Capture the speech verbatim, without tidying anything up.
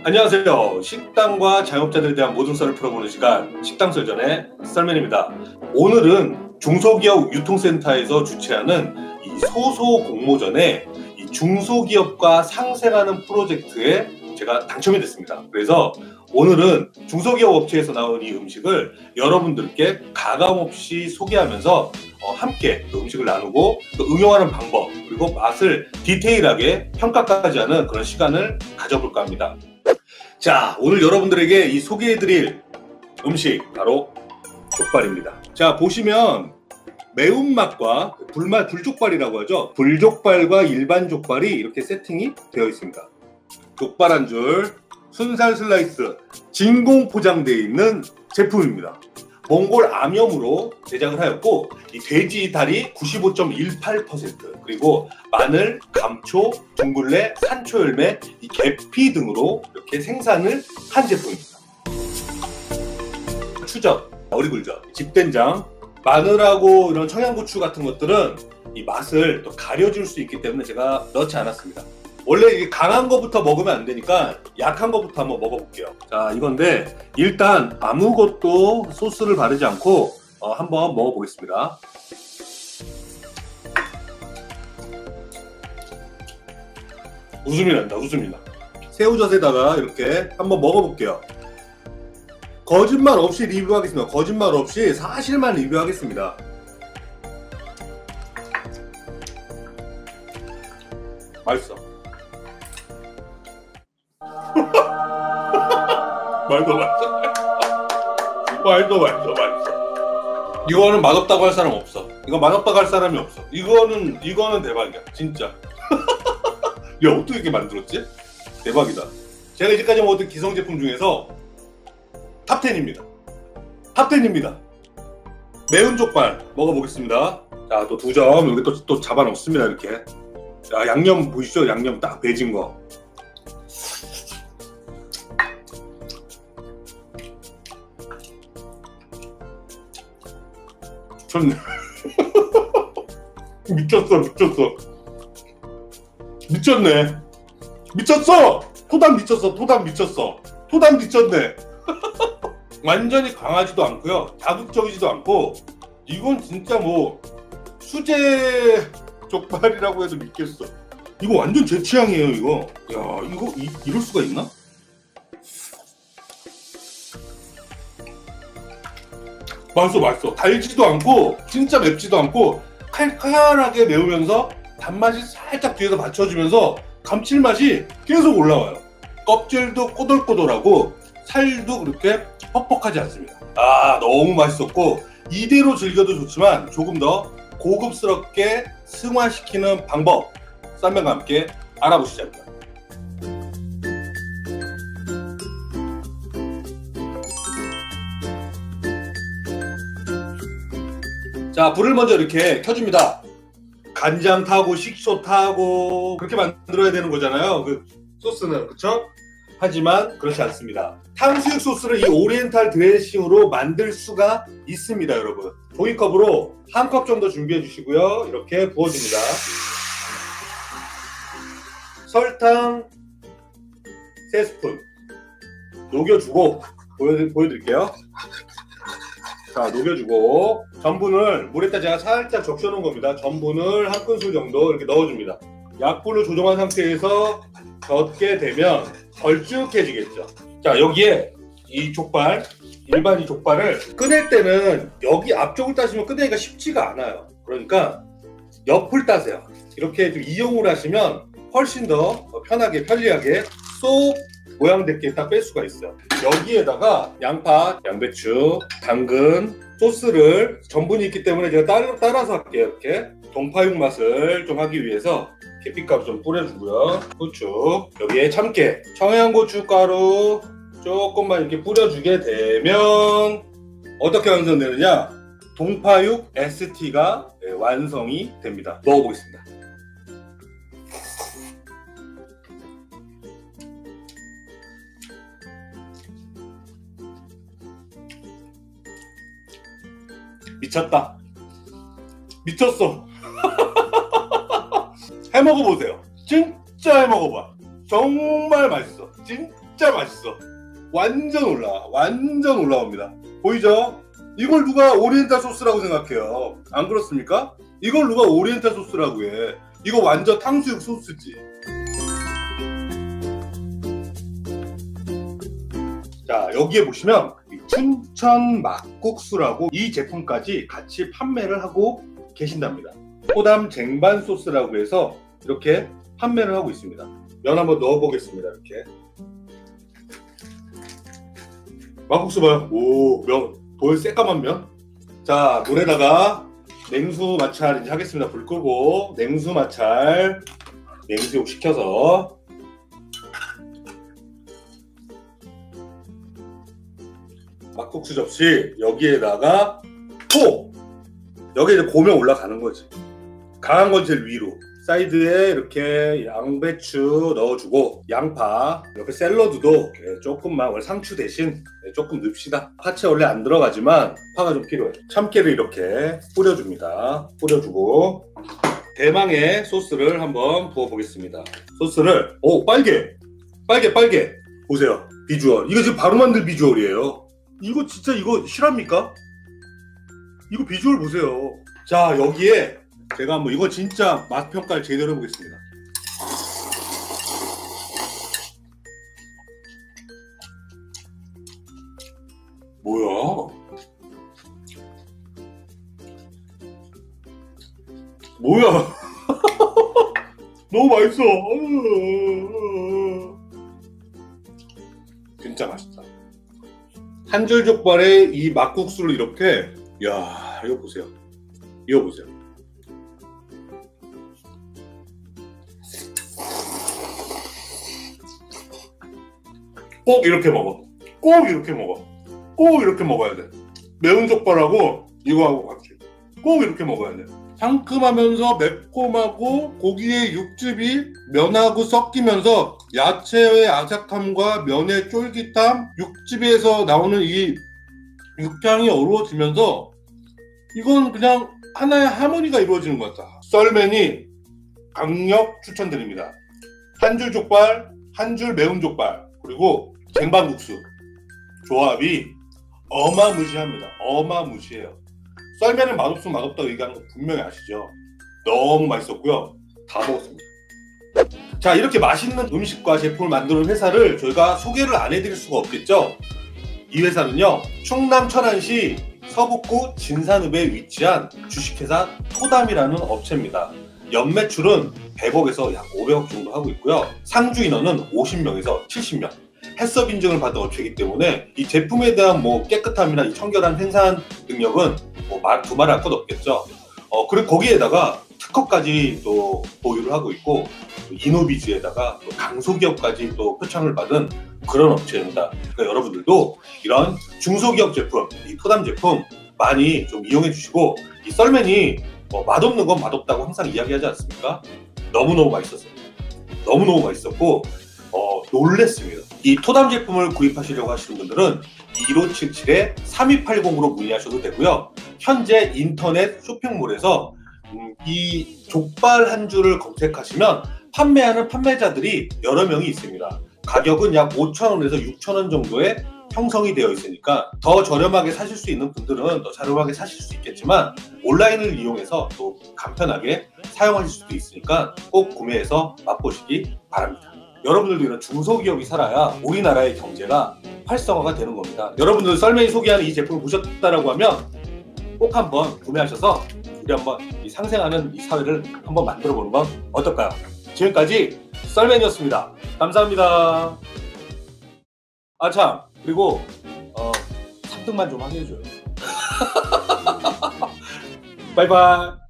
안녕하세요. 식당과 자영업자들에 대한 모든 썰을 풀어보는 시간, 식당설전의 썰맨입니다. 오늘은 중소기업 유통센터에서 주최하는 이 소소공모전에 이 중소기업과 상생하는 프로젝트에 제가 당첨이 됐습니다. 그래서 오늘은 중소기업 업체에서 나온 이 음식을 여러분들께 가감없이 소개하면서 어, 함께 그 음식을 나누고 또 응용하는 방법 그리고 맛을 디테일하게 평가까지 하는 그런 시간을 가져볼까 합니다. 자, 오늘 여러분들에게 이 소개해드릴 음식 바로 족발입니다. 자, 보시면 매운맛과 불맛, 불족발이라고 하죠. 불족발과 일반 족발이 이렇게 세팅이 되어 있습니다. 족발 한 줄, 순살 슬라이스, 진공 포장되어 있는 제품입니다. 몽골 암염으로 제작을 하였고 이 돼지 다리 구십오 점 일팔 퍼센트 그리고 마늘, 감초, 둥글레, 산초열매, 이 계피 등으로 이렇게 생산을 한 제품입니다. 추젓, 어리굴젓, 집된장, 마늘하고 이런 청양고추 같은 것들은 이 맛을 또 가려줄 수 있기 때문에 제가 넣지 않았습니다. 원래 이게 강한 거부터 먹으면 안 되니까 약한 거부터 한번 먹어볼게요. 자, 이건데 일단 아무것도 소스를 바르지 않고 어, 한번 먹어보겠습니다. 웃음이 난다, 웃음이 나. 새우젓에다가 이렇게 한번 먹어볼게요. 거짓말 없이 리뷰하겠습니다. 거짓말 없이 사실만 리뷰하겠습니다. 맛있어. 맛있어, 맛있어. 맛있어, 맛있어, 맛있어. 이거는 맛없다고 할 사람 없어. 이거 맛없다고 할 사람이 없어. 이거는, 이거는 대박이야. 진짜. 야, 어떻게 이렇게 만들었지? 대박이다. 제가 이제까지 먹었던 기성 제품 중에서 탑텐입니다. 탑텐입니다. 매운 족발 먹어보겠습니다. 자, 또 두 점 여기 또, 또 잡아 넣습니다. 이렇게. 자, 양념 보이시죠? 양념 딱 배진 거. 미쳤네. 미쳤어, 미쳤어. 미쳤네. 미쳤어! 토담 미쳤어, 토담 미쳤어. 토담 미쳤네. 완전히 강하지도 않고요. 자극적이지도 않고, 이건 진짜 뭐, 수제 족발이라고 해도 믿겠어. 이거 완전 제 취향이에요, 이거. 야, 이거, 이, 이럴 수가 있나? 맛있어, 맛있어. 달지도 않고 진짜 맵지도 않고 칼칼하게 매우면서 단맛이 살짝 뒤에서 받쳐주면서 감칠맛이 계속 올라와요. 껍질도 꼬들꼬들하고 살도 그렇게 퍽퍽하지 않습니다. 아, 너무 맛있었고 이대로 즐겨도 좋지만 조금 더 고급스럽게 승화시키는 방법 썰맨과 함께 알아보시죠. 자, 불을 먼저 이렇게 켜줍니다. 간장 타고 식초 타고 그렇게 만들어야 되는 거잖아요. 그 소스는, 그쵸? 하지만 그렇지 않습니다. 탕수육 소스를 이 오리엔탈 드레싱으로 만들 수가 있습니다, 여러분. 종이컵으로 한 컵 정도 준비해 주시고요. 이렇게 부어줍니다. 설탕 세 스푼 녹여주고 보여, 보여드릴게요. 자, 녹여주고 전분을 물에다 제가 살짝 적셔놓은 겁니다. 전분을 한 큰술 정도 이렇게 넣어줍니다. 약불로 조정한 상태에서 젓게 되면 걸쭉해지겠죠. 자, 여기에 이 족발, 일반 이 족발을 꺼낼 때는 여기 앞쪽을 따시면 꺼내기가 쉽지가 않아요. 그러니까 옆을 따세요. 이렇게 좀 이용을 하시면 훨씬 더 편하게 편리하게 쏙 모양됐게 딱 뺄 수가 있어요. 여기에다가 양파, 양배추, 당근, 소스를 전분이 있기 때문에 제가 따라, 따라서 할게요. 이렇게 동파육 맛을 좀 하기 위해서 계피가루 좀 뿌려주고요. 후추, 여기에 참깨, 청양고추 가루 조금만 이렇게 뿌려주게 되면 어떻게 완성되느냐? 동파육 에스티가 완성이 됩니다. 먹어보겠습니다. 미쳤다. 미쳤어. 해먹어보세요. 진짜 해먹어봐. 정말 맛있어. 진짜 진짜 맛있어. 완전 올라와. 완전 올라옵니다. 보이죠? 이걸 누가 오리엔탈 소스라고 생각해요? 안 그렇습니까? 이걸 누가 오리엔탈 소스라고 해? 이거 완전 탕수육 소스지. 자, 여기에 보시면 춘천 막국수라고 이 제품까지 같이 판매를 하고 계신답니다. 토담 쟁반 소스라고 해서 이렇게 판매를 하고 있습니다. 면 한번 넣어 보겠습니다. 이렇게 막국수 봐요. 오, 면 보여. 새까만 면. 자, 물에다가 냉수 마찰 이제 하겠습니다. 불 끄고 냉수 마찰 냉수육 시켜서 막국수 접시 여기에다가 톡! 여기에 이제 고명 올라가는 거지. 강한 건 제일 위로. 사이드에 이렇게 양배추 넣어주고 양파, 옆에 샐러드도 조금만, 원래 상추 대신 조금 넣읍시다. 파채 원래 안 들어가지만 파가 좀 필요해. 참깨를 이렇게 뿌려줍니다. 뿌려주고 대망의 소스를 한번 부어보겠습니다. 소스를, 오, 빨개! 빨개 빨개! 보세요, 비주얼. 이거 지금 바로 만들 비주얼이에요. 이거 진짜 이거 실합니까? 이거 비주얼 보세요. 자, 여기에 제가 한번 이거 진짜 맛 평가를 제대로 해보겠습니다. 뭐야? 뭐야? 너무 맛있어. 진짜 맛있다. 한 줄 족발에 이 막국수를 이렇게, 야, 이거 보세요. 이거 보세요. 꼭 이렇게 먹어. 꼭 이렇게 먹어. 꼭 이렇게 먹어야 돼. 매운 족발하고 이거하고 같이 꼭 이렇게 먹어야 돼. 상큼하면서 매콤하고 고기의 육즙이 면하고 섞이면서 야채의 아삭함과 면의 쫄깃함, 육즙에서 나오는 이 육향이 어우러지면서 이건 그냥 하나의 하모니가 이루어지는 것 같다. 썰맨이 강력 추천드립니다. 한 줄 족발, 한 줄 매운 족발, 그리고 쟁반국수 조합이 어마무시합니다. 어마무시해요. 썰면은 맛없으면 맛없다고 얘기하는 거 분명히 아시죠? 너무 맛있었고요. 다 먹었습니다. 자, 이렇게 맛있는 음식과 제품을 만드는 회사를 저희가 소개를 안 해드릴 수가 없겠죠? 이 회사는요, 충남 천안시 서북구 진산읍에 위치한 주식회사 토담이라는 업체입니다. 연매출은 백억에서 약 오백억 정도 하고 있고요. 상주 인원은 오십 명에서 칠십 명. 해썹 인증을 받은 업체이기 때문에 이 제품에 대한 뭐 깨끗함이나 이 청결한 생산 능력은 뭐 말, 두말 할 것 없겠죠. 어, 그리고 거기에다가 특허까지 또 보유를 하고 있고, 또 이노비즈에다가 또 강소기업까지 또 표창을 받은 그런 업체입니다. 그러니까 여러분들도 이런 중소기업 제품, 이 토담 제품 많이 좀 이용해 주시고, 이 썰맨이 뭐 맛없는 건 맛없다고 항상 이야기하지 않습니까? 너무너무 맛있었습니다. 너무너무 맛있었고 어, 놀랬습니다. 이 토담 제품을 구입하시려고 하시는 분들은 일오칠칠 삼이팔공으로 문의하셔도 되고요. 현재 인터넷 쇼핑몰에서 음, 이 족발 한 줄을 검색하시면 판매하는 판매자들이 여러 명이 있습니다. 가격은 약 오천 원에서 육천 원 정도에 형성이 되어 있으니까 더 저렴하게 사실 수 있는 분들은 더 저렴하게 사실 수 있겠지만 온라인을 이용해서 또 간편하게 사용하실 수도 있으니까 꼭 구매해서 맛보시기 바랍니다. 여러분들도 이런 중소기업이 살아야 우리나라의 경제가 활성화가 되는 겁니다. 여러분들 썰맨이 소개하는 이 제품을 보셨다라고 하면 꼭 한번 구매하셔서 우리 한번 이 상생하는 이 사회를 한번 만들어 보는 건 어떨까요? 지금까지 썰맨이었습니다. 감사합니다. 아 참, 그리고 어, 삼 등만 좀 하게 해줘요. 바이바이.